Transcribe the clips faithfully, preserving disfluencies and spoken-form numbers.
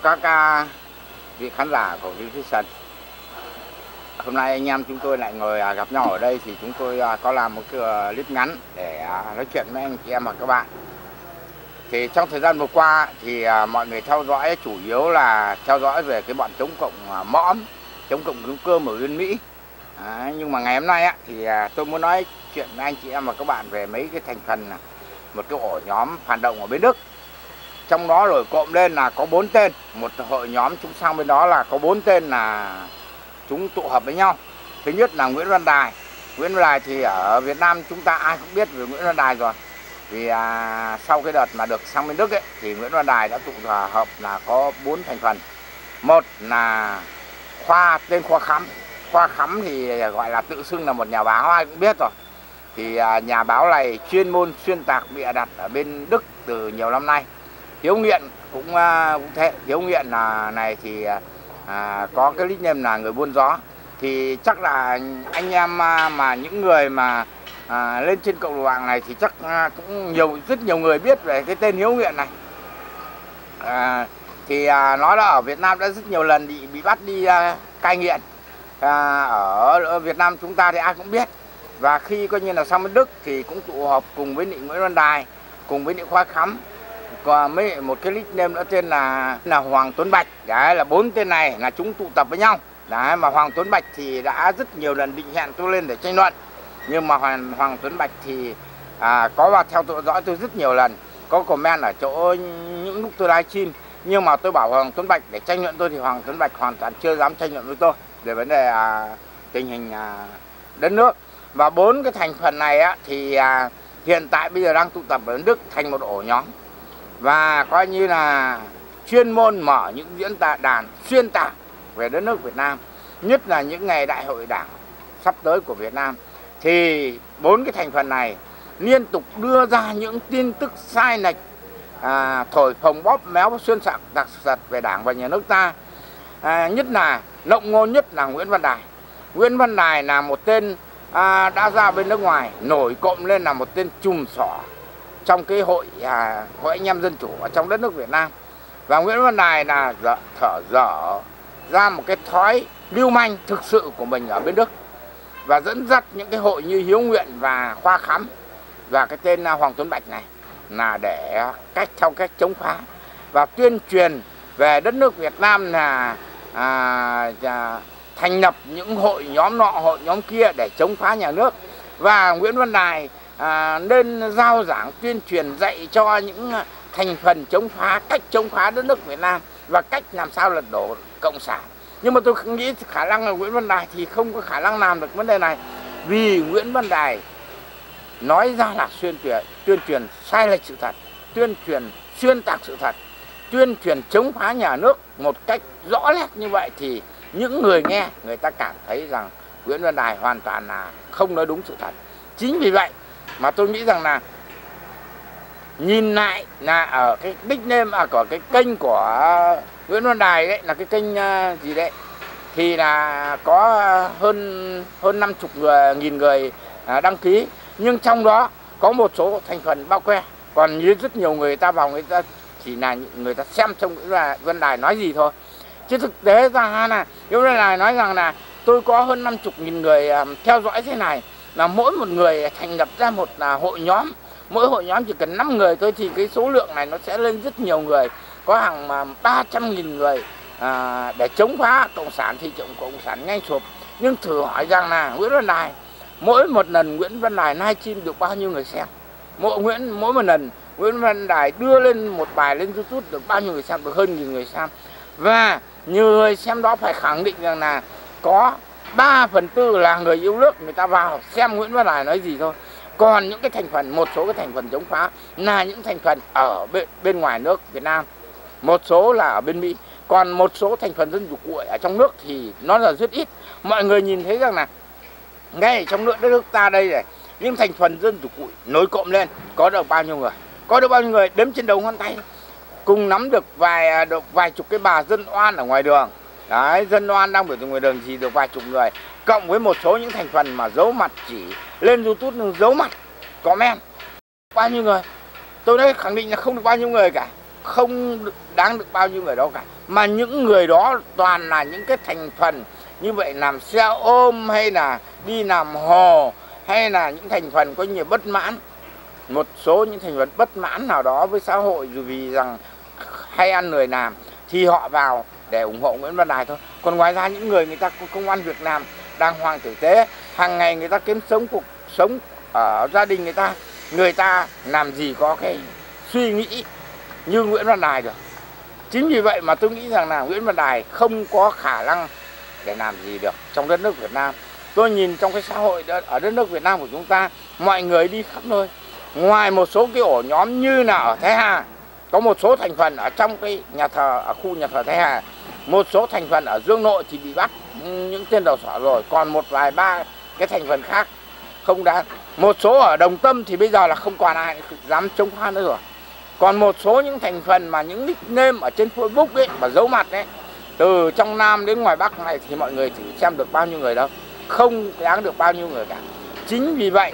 các uh, vị khán giả của Vision. Hôm nay anh em chúng tôi lại ngồi uh, gặp nhau ở đây thì chúng tôi uh, có làm một cái uh, clip ngắn để uh, nói chuyện với anh chị em và các bạn. Thì trong thời gian vừa qua thì uh, mọi người theo dõi chủ yếu là theo dõi về cái bọn chống cộng uh, mõm, chống cộng cứu cơm ở bên Mỹ. À, nhưng mà ngày hôm nay á, thì uh, tôi muốn nói chuyện với anh chị em và các bạn về mấy cái thành phần uh, một cái ổ nhóm phản động ở bên Đức. Trong đó rồi cộng lên là có bốn tên, một hội nhóm chúng sang bên đó là có bốn tên là chúng tụ hợp với nhau. Thứ nhất là Nguyễn Văn Đài. Nguyễn Văn Đài thì ở Việt Nam chúng ta ai cũng biết về Nguyễn Văn Đài rồi. Vì à, sau cái đợt mà được sang bên Đức ấy, thì Nguyễn Văn Đài đã tụ hợp là có bốn thành phần. Một là Khoa, tên Khoa Khắm. Khoa Khắm thì gọi là tự xưng là một nhà báo, ai cũng biết rồi. Thì à, nhà báo này chuyên môn xuyên tạc bịa đặt ở bên Đức từ nhiều năm nay. Hiếu Nghiện cũng, uh, cũng thế. Hiếu Nghiện là này thì uh, có cái nickname là người buôn gió. Thì chắc là anh em uh, mà những người mà uh, lên trên cộng đồng mạng này thì chắc uh, cũng nhiều rất nhiều người biết về cái tên Hiếu Nghiện này. Uh, thì uh, nó đã ở Việt Nam đã rất nhiều lần bị bị bắt đi uh, cai nghiện. Uh, ở, ở Việt Nam chúng ta thì ai cũng biết. Và khi coi như là sang bên Đức thì cũng tụ họp cùng với Nguyễn Văn Đài, cùng với Khoa Khắm. Còn mấy một cái nickname nữa tên là là Hoàng Tuấn Bạch. Đấy là bốn tên này là chúng tụ tập với nhau. Đấy mà Hoàng Tuấn Bạch thì đã rất nhiều lần định hẹn tôi lên để tranh luận. Nhưng mà Hoàng, Hoàng Tuấn Bạch thì à, có vào theo tôi dõi tôi rất nhiều lần, có comment ở chỗ những lúc tôi livestream. Nhưng mà tôi bảo Hoàng Tuấn Bạch để tranh luận tôi thì Hoàng Tuấn Bạch hoàn toàn chưa dám tranh luận với tôi về vấn đề à, tình hình à, đất nước. Và bốn cái thành phần này á, thì à, hiện tại bây giờ đang tụ tập ở Đức thành một ổ nhóm. Và coi như là chuyên môn mở những diễn đàn xuyên tạc về đất nước Việt Nam. Nhất là những ngày đại hội đảng sắp tới của Việt Nam. Thì bốn cái thành phần này liên tục đưa ra những tin tức sai lệch, à, thổi phồng bóp méo xuyên tạc đặc sật về đảng và nhà nước ta. à, Nhất là lộng ngôn nhất là Nguyễn Văn Đài. Nguyễn Văn Đài là một tên à, đã ra bên nước ngoài, nổi cộm lên là một tên chùm xỏ trong cái hội à, hội anh em dân chủ ở trong đất nước Việt Nam. Và Nguyễn Văn Đài là dở, thở dở ra một cái thói lưu manh thực sự của mình ở bên Đức và dẫn dắt những cái hội như Hiếu Nghiện và Khoa Khắm và cái tên Hoàng Tuấn Bạch này là để cách theo cách chống phá và tuyên truyền về đất nước Việt Nam là à, à, thành lập những hội nhóm nọ hội nhóm kia để chống phá nhà nước. Và Nguyễn Văn Đài À, nên giao giảng tuyên truyền dạy cho những thành phần chống phá cách chống phá đất nước Việt Nam và cách làm sao lật đổ cộng sản. Nhưng mà tôi nghĩ khả năng là Nguyễn Văn Đài thì không có khả năng làm được vấn đề này, vì Nguyễn Văn Đài nói ra là xuyên tuyên tuyên truyền sai lệch sự thật, tuyên truyền xuyên tạc sự thật, tuyên truyền chống phá nhà nước một cách rõ nét như vậy thì những người nghe người ta cảm thấy rằng Nguyễn Văn Đài hoàn toàn là không nói đúng sự thật. Chính vì vậy mà tôi nghĩ rằng là nhìn lại là ở cái nickname à, của cái kênh của Nguyễn Văn Đài đấy là cái kênh uh, gì đấy thì là có hơn hơn năm chục người, nghìn người uh, đăng ký, nhưng trong đó có một số thành phần bao que, còn như rất nhiều người ta vào người ta chỉ là người ta xem trong Nguyễn Văn Đài nói gì thôi, chứ thực tế ra là Nguyễn Văn Đài nói rằng là tôi có hơn năm chục nghìn người uh, theo dõi thế này, là mỗi một người thành lập ra một là hội nhóm, mỗi hội nhóm chỉ cần năm người thôi thì cái số lượng này nó sẽ lên rất nhiều người, có hàng mà ba trăm nghìn người à, để chống phá cộng sản thì chống cộng sản ngay sụp. Nhưng thử hỏi rằng là Nguyễn Văn Đài mỗi một lần Nguyễn Văn Đài livestream được bao nhiêu người xem, mỗi Nguyễn mỗi một lần Nguyễn Văn Đài đưa lên một bài lên YouTube được bao nhiêu người xem, được hơn nghìn người xem. Và nhiều người xem đó phải khẳng định rằng là có ba phần tư là người yêu nước, người ta vào xem Nguyễn Văn Đài nói gì thôi. Còn những cái thành phần, một số cái thành phần chống phá là những thành phần ở bên, bên ngoài nước Việt Nam, một số là ở bên Mỹ, còn một số thành phần dân chủ cuội ở trong nước thì nó là rất ít. Mọi người nhìn thấy rằng là ngay trong nước đất nước ta đây này, những thành phần dân chủ cuội nối cộm lên có được bao nhiêu người, có được bao nhiêu người đếm trên đầu ngón tay, cùng nắm được vài được vài chục cái bà dân oan ở ngoài đường. Đấy, dân oan đang biểu tình ngoài đường thì được vài chục người, cộng với một số những thành phần mà giấu mặt, chỉ lên YouTube nhưng giấu mặt comment bao nhiêu người. Tôi đây khẳng định là không được bao nhiêu người cả. không đáng được bao nhiêu người đó cả. Mà những người đó toàn là những cái thành phần như vậy, làm xe ôm hay là đi làm hồ, hay là những thành phần có nhiều bất mãn, một số những thành phần bất mãn nào đó với xã hội dù vì rằng hay ăn lười làm thì họ vào để ủng hộ Nguyễn Văn Đài thôi. Còn ngoài ra những người người ta có công ăn việc làm đàng hoàng tử tế, hàng ngày người ta kiếm sống cuộc sống ở gia đình người ta, người ta làm gì có cái suy nghĩ như Nguyễn Văn Đài được. Chính vì vậy mà tôi nghĩ rằng là Nguyễn Văn Đài không có khả năng để làm gì được trong đất nước Việt Nam. Tôi nhìn trong cái xã hội đó, ở đất nước Việt Nam của chúng ta, mọi người đi khắp nơi. Ngoài một số cái ổ nhóm như là ở Thái Hà, có một số thành phần ở trong cái nhà thờ, ở khu nhà thờ Thái Hà, một số thành phần ở Dương Nội thì bị bắt những tên đầu sỏ rồi, còn một vài ba cái thành phần khác không đáng. Một số ở Đồng Tâm thì bây giờ là không còn ai dám chống phá nữa rồi. Còn một số những thành phần mà những nickname ở trên Facebook ấy mà giấu mặt ấy, từ trong Nam đến ngoài Bắc này thì mọi người thử xem được bao nhiêu người đâu, không đáng được bao nhiêu người cả. Chính vì vậy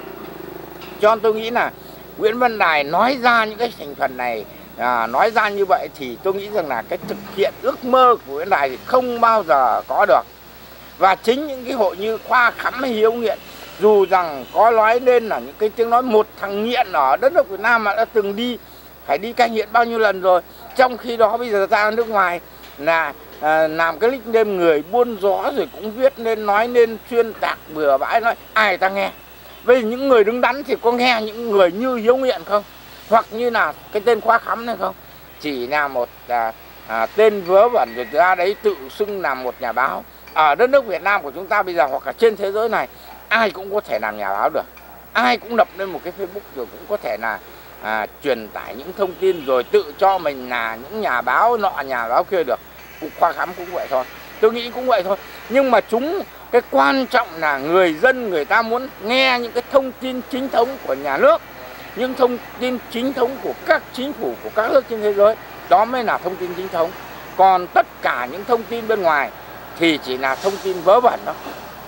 cho tôi nghĩ là Nguyễn Văn Đài nói ra những cái thành phần này, à, nói ra như vậy thì tôi nghĩ rằng là cái thực hiện ước mơ của Nguyễn Đài thì không bao giờ có được. Và chính những cái hội như Khoa Khám hay Hiếu Nghiện, dù rằng có nói lên là những cái tiếng nói một thằng nghiện ở đất nước Việt Nam mà đã từng đi phải đi cai nghiện bao nhiêu lần rồi, trong khi đó bây giờ ra nước ngoài là à, làm cái nickname người buôn gió rồi cũng viết nên nói nên xuyên tạc bừa bãi, nói ai ta nghe. Bây giờ những người đứng đắn thì có nghe những người như Hiếu Nghiện không, hoặc như là cái tên Khoa Khám này không, chỉ là một à, à, tên vớ vẩn rồi ra đấy tự xưng làm một nhà báo. Ở đất nước Việt Nam của chúng ta bây giờ hoặc là trên thế giới này, ai cũng có thể làm nhà báo được, ai cũng lập lên một cái Facebook rồi cũng có thể là à, truyền tải những thông tin rồi tự cho mình là những nhà báo nọ nhà báo kia được. Khoa Khám cũng vậy thôi, tôi nghĩ cũng vậy thôi. Nhưng mà chúng cái quan trọng là người dân người ta muốn nghe những cái thông tin chính thống của nhà nước, những thông tin chính thống của các chính phủ của các nước trên thế giới, đó mới là thông tin chính thống. Còn tất cả những thông tin bên ngoài thì chỉ là thông tin vớ vẩn đó,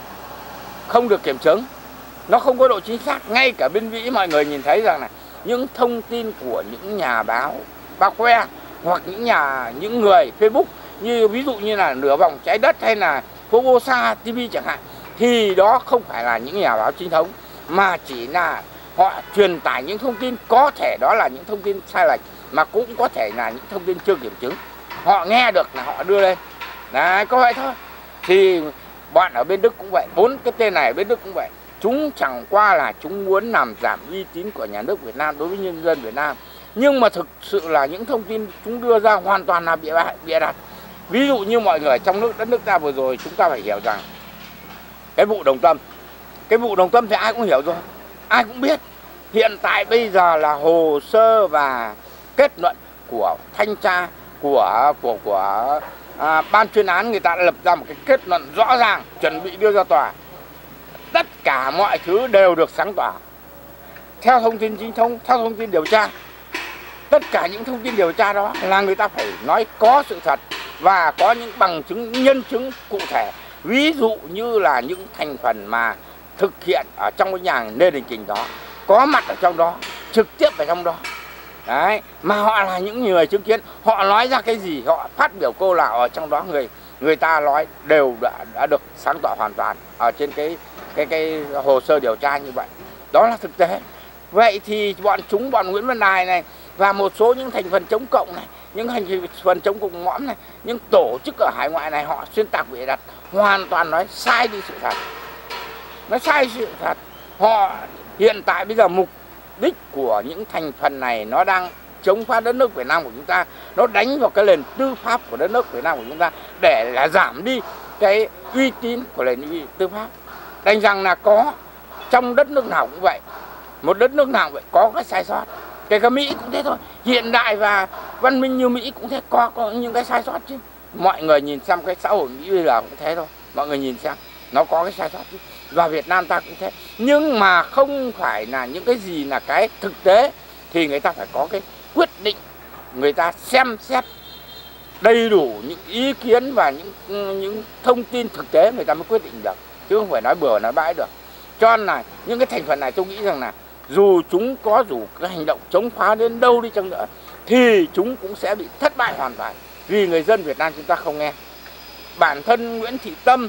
không được kiểm chứng, nó không có độ chính xác. Ngay cả bên Mỹ mọi người nhìn thấy rằng là những thông tin của những nhà báo bao que hoặc những nhà những người Facebook như ví dụ như là Nửa Vòng Trái Đất hay là Formosa ti vi chẳng hạn, thì đó không phải là những nhà báo chính thống, mà chỉ là họ truyền tải những thông tin có thể đó là những thông tin sai lệch, mà cũng có thể là những thông tin chưa kiểm chứng. Họ nghe được là họ đưa lên, đấy, có vậy thôi. Thì bọn ở bên Đức cũng vậy, bốn cái tên này ở bên Đức cũng vậy. Chúng chẳng qua là chúng muốn làm giảm uy tín của nhà nước Việt Nam đối với nhân dân Việt Nam. Nhưng mà thực sự là những thông tin chúng đưa ra hoàn toàn là bịa bịa đặt. Ví dụ như mọi người trong nước đất nước ta vừa rồi, chúng ta phải hiểu rằng cái vụ Đồng Tâm, cái vụ Đồng Tâm thì ai cũng hiểu rồi, ai cũng biết. Hiện tại bây giờ là hồ sơ và kết luận của thanh tra của của của à, ban chuyên án, người ta đã lập ra một cái kết luận rõ ràng chuẩn bị đưa ra tòa. Tất cả mọi thứ đều được sáng tỏ theo thông tin chính thống, theo thông tin điều tra. Tất cả những thông tin điều tra đó là người ta phải nói có sự thật và có những bằng chứng nhân chứng cụ thể. Ví dụ như là những thành phần mà thực hiện ở trong cái nhà Lê Đình Kình đó, có mặt ở trong đó, trực tiếp ở trong đó. Đấy, mà họ là những người chứng kiến, họ nói ra cái gì, họ phát biểu câu nào ở trong đó, người người ta nói đều đã, đã được sáng tỏ hoàn toàn ở trên cái cái cái hồ sơ điều tra như vậy. Đó là thực tế. Vậy thì bọn chúng, bọn Nguyễn Văn Đài này và một số những thành phần chống cộng này, những thành phần chống cộng mõm này, những tổ chức ở hải ngoại này, họ xuyên tạc bịa đặt, hoàn toàn nói sai đi sự thật, nói sai sự thật. Họ hiện tại bây giờ mục đích của những thành phần này nó đang chống phá đất nước Việt Nam của chúng ta, nó đánh vào cái nền tư pháp của đất nước Việt Nam của chúng ta để là giảm đi cái uy tín của nền tư pháp. Đành rằng là có trong đất nước nào cũng vậy, một đất nước nào cũng vậy, có cái sai sót. Kể cả Mỹ cũng thế thôi, hiện đại và văn minh như Mỹ cũng thế, có, có những cái sai sót chứ. Mọi người nhìn xem cái xã hội Mỹ bây giờ cũng thế thôi, mọi người nhìn xem nó có cái sai sót chứ. Và Việt Nam ta cũng thế, nhưng mà không phải là những cái gì là cái thực tế, thì người ta phải có cái quyết định, người ta xem xét đầy đủ những ý kiến và những những thông tin thực tế người ta mới quyết định được, chứ không phải nói bừa nói bãi được. Cho nên là những cái thành phần này tôi nghĩ rằng là dù chúng có dù cái hành động chống phá đến đâu đi chăng nữa thì chúng cũng sẽ bị thất bại hoàn toàn, vì người dân Việt Nam chúng ta không nghe. Bản thân Nguyễn Thị Tâm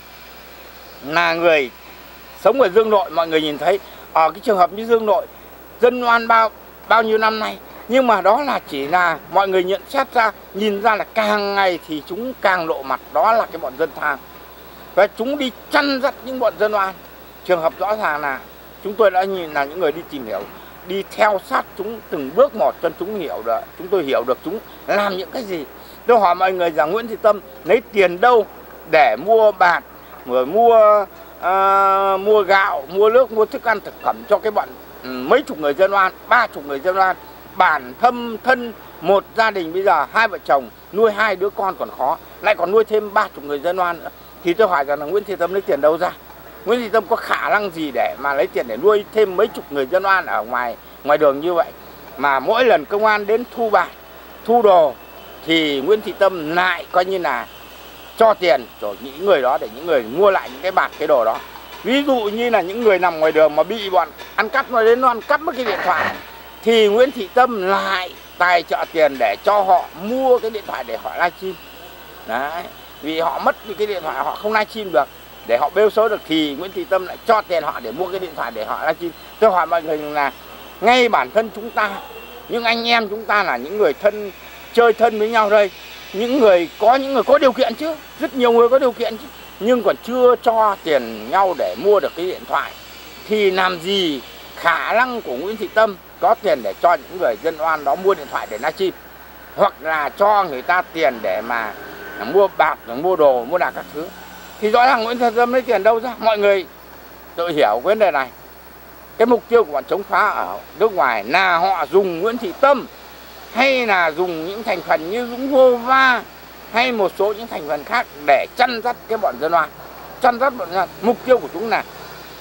là người sống ở Dương Nội, mọi người nhìn thấy ở cái trường hợp như Dương Nội dân oan bao bao nhiêu năm nay, nhưng mà đó là chỉ là mọi người nhận xét ra, nhìn ra là càng ngày thì chúng càng lộ mặt, đó là cái bọn dân tham, và chúng đi chăn dắt những bọn dân oan. Trường hợp rõ ràng là chúng tôi đã nhìn là những người đi tìm hiểu, đi theo sát chúng từng bước một cho chúng hiểu được, chúng tôi hiểu được chúng làm những cái gì. Tôi hỏi mọi người rằng Nguyễn Thị Tâm lấy tiền đâu để mua bạc, rồi mua uh, mua gạo, mua nước, mua thức ăn thực phẩm cho cái bọn um, mấy chục người dân oan, ba chục người dân oan. Bản thâm thân một gia đình bây giờ hai vợ chồng nuôi hai đứa con còn khó, lại còn nuôi thêm ba chục người dân oan nữa. Thì tôi hỏi rằng là Nguyễn Thị Tâm lấy tiền đâu ra? Nguyễn Thị Tâm có khả năng gì để mà lấy tiền để nuôi thêm mấy chục người dân oan ở ngoài ngoài đường như vậy? Mà mỗi lần công an đến thu bạc, thu đồ thì Nguyễn Thị Tâm lại coi như là cho tiền cho những người đó để những người mua lại những cái bạc cái đồ đó. Ví dụ như là những người nằm ngoài đường mà bị bọn ăn cắp nó đến nó ăn cắp mất cái điện thoại thì Nguyễn Thị Tâm lại tài trợ tiền để cho họ mua cái điện thoại để họ livestream. Đấy, vì họ mất cái điện thoại họ không livestream được, để họ bêu xấu được thì Nguyễn Thị Tâm lại cho tiền họ để mua cái điện thoại để họ livestream. Tôi hỏi mọi người là ngay bản thân chúng ta, những anh em chúng ta là những người thân, chơi thân với nhau đây, những người có những người có điều kiện chứ, rất nhiều người có điều kiện chứ, nhưng còn chưa cho tiền nhau để mua được cái điện thoại thì làm gì khả năng của Nguyễn Thị Tâm có tiền để cho những người dân oan đó mua điện thoại để livestream, hoặc là cho người ta tiền để mà mua bạc, mua đồ, mua đạc các thứ. Thì rõ ràng Nguyễn Thị Tâm lấy tiền đâu ra? Mọi người tự hiểu vấn đề này. Cái mục tiêu của bọn chống phá ở nước ngoài là họ dùng Nguyễn Thị Tâm hay là dùng những thành phần như Dũng Vô Va hay một số những thành phần khác để chăn dắt cái bọn dân oan. Chăn dắt bọn dân oan. Mục tiêu của chúng là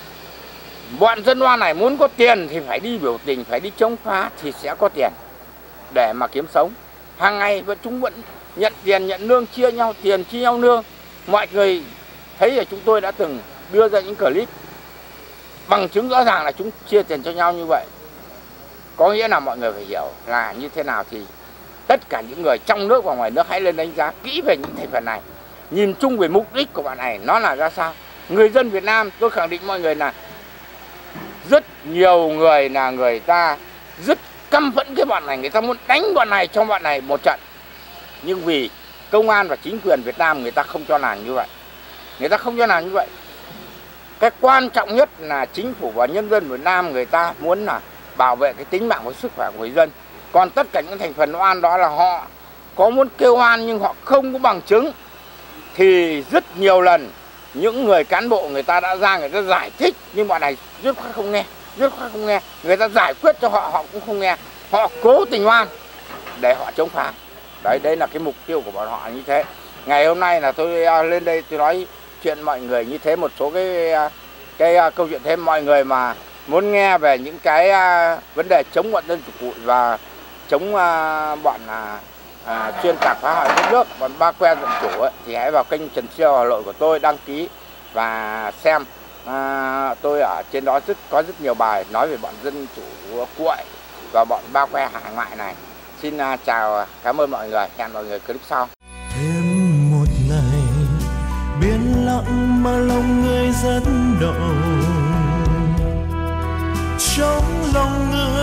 bọn dân oan này muốn có tiền thì phải đi biểu tình, phải đi chống phá thì sẽ có tiền để mà kiếm sống. Hàng ngày vẫn chúng vẫn nhận tiền, nhận lương, chia nhau tiền, chia nhau lương. Mọi người thấy là chúng tôi đã từng đưa ra những clip bằng chứng rõ ràng là chúng chia tiền cho nhau như vậy. Có nghĩa là mọi người phải hiểu là như thế nào thì tất cả những người trong nước và ngoài nước hãy lên đánh giá kỹ về những thành phần này. Nhìn chung về mục đích của bạn này nó là ra sao. Người dân Việt Nam, tôi khẳng định mọi người là rất nhiều người là người ta rất căm phẫn cái bọn này, người ta muốn đánh bọn này cho bọn này một trận. Nhưng vì công an và chính quyền Việt Nam người ta không cho làm như vậy. Người ta không cho làm như vậy. Cái quan trọng nhất là chính phủ và nhân dân Việt Nam người ta muốn là bảo vệ cái tính mạng và sức khỏe của người dân. Còn tất cả những thành phần oan đó là họ có muốn kêu oan nhưng họ không có bằng chứng. Thì rất nhiều lần những người cán bộ người ta đã ra người ta giải thích nhưng bọn này rất khoát không nghe, rất khoát không nghe. Người ta giải quyết cho họ họ cũng không nghe. Họ cố tình oan để họ chống phá. Đấy, đấy là cái mục tiêu của bọn họ như thế. Ngày hôm nay là tôi lên đây tôi nói chuyện mọi người như thế, một số cái cái câu chuyện thêm. Mọi người mà muốn nghe về những cái vấn đề chống bọn dân chủ cụi và chống bọn à, chuyên tạc phá hoại đất nước, bọn ba que dân chủ ấy, thì hãy vào kênh Trần Siêu Hà Nội của tôi đăng ký và xem. À, tôi ở trên đó rất có rất nhiều bài nói về bọn dân chủ cuội và bọn ba que hải ngoại này. Xin uh, chào, cảm ơn mọi người, hẹn mọi người clip sau. Thêm một ngày biển lặng mà lòng người rất động, trong lòng người